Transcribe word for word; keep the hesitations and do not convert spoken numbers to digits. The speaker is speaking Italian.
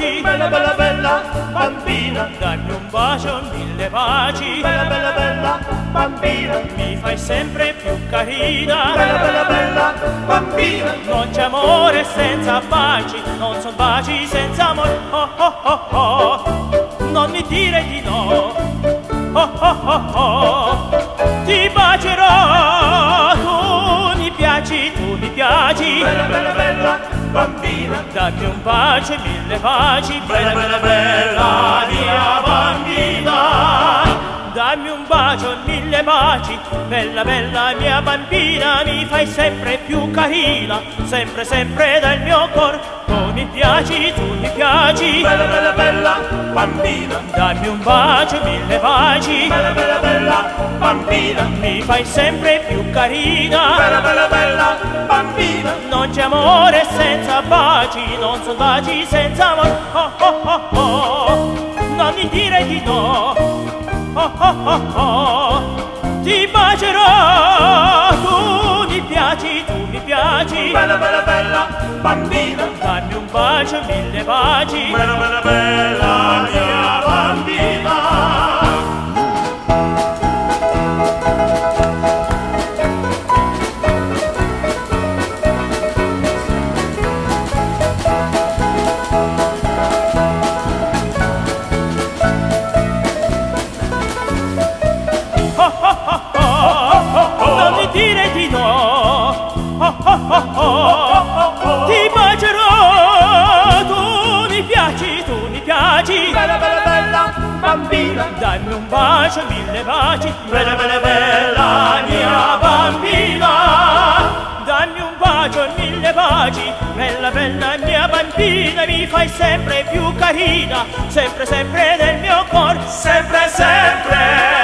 baci, bella bella bella bambina, dammi un bacio, mille baci, bella bella bella bambina, mi fai sempre più carina, bella bella bella bambina, non c'è amore senza baci, non son baci senza amore, oh oh oh oh, non mi dire di no, oh oh oh oh, ti bacerò, tu mi piaci, tu mi piaci, bella bella bella bambina, dammi un bacio e mille baci, bella bella bella mia bambina, dammi un bacio e mille baci, bella bella mia bambina, mi fai sempre più carina, sempre sempre dal mio cor, tu mi piaci, tu mi piaci, bella bella bella bambina, dammi un bacio e mille baci, bella bella bella bambina, mi fai sempre più carina, bella bella bella bambina, non c'è amore senza baci, non son baci senza amore, oh oh oh oh, non mi dire di no, oh oh oh oh, ti bacerò, tu mi piaci, tu mi piaci, bella bella bella bambina, dammi un bacio e mille baci, bella bella bella mia bambina. non mi dire di no, oh oh oh oh, ti bacerò, tu mi piaci, tu mi piaci, Bella bella bella bambina, dammi un bacio, mille baci, bella bella bella mia bambina, dammi un bacio e mille baci, bella bella mia bambina, mi fai sempre più carina, sempre sempre nel mio cuore, sempre sempre